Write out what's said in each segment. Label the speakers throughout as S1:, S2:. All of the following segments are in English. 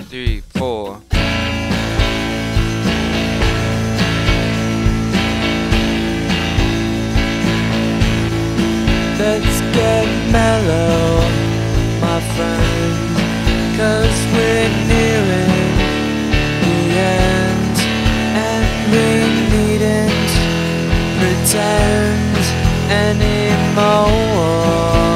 S1: 3, 4.
S2: Let's get mellow, my friend, 'cause we're nearing the end, and we needn't pretend anymore.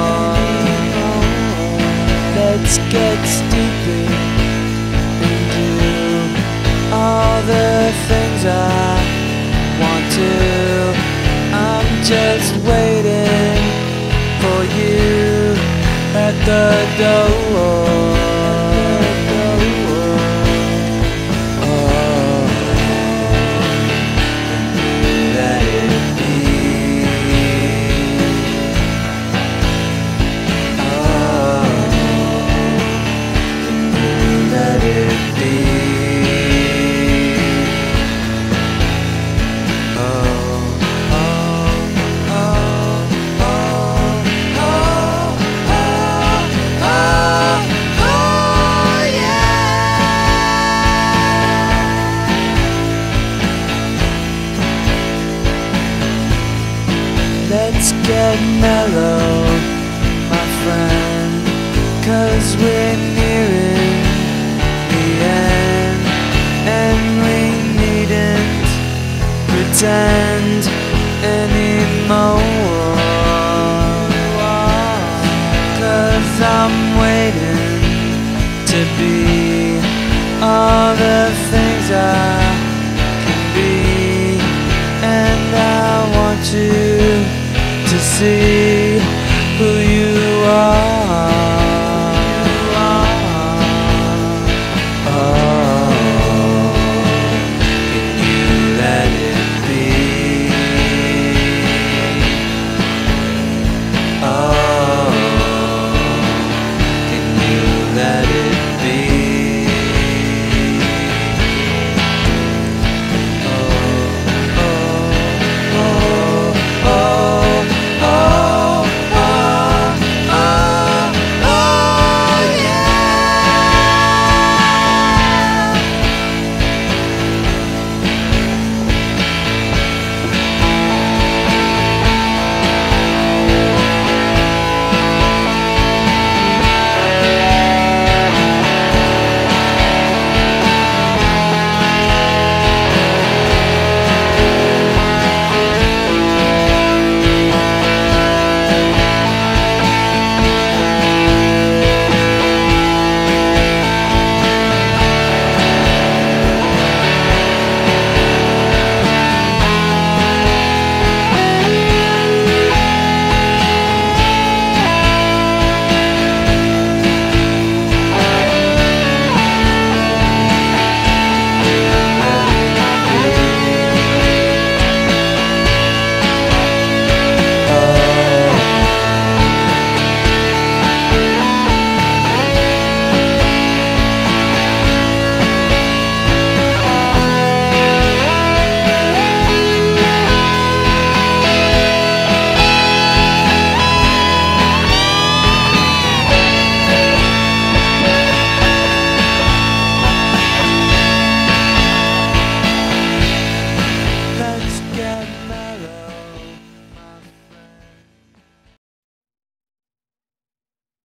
S2: Let's get stupid and do all the things I want to. I'm just waiting for you at the door. Oh, let it be. Oh, let it be. Let's get mellow, my friend, 'cause we're nearing the end, and we needn't pretend anymore. 'Cause I'm waiting to be all the things I can be, and I want you to see.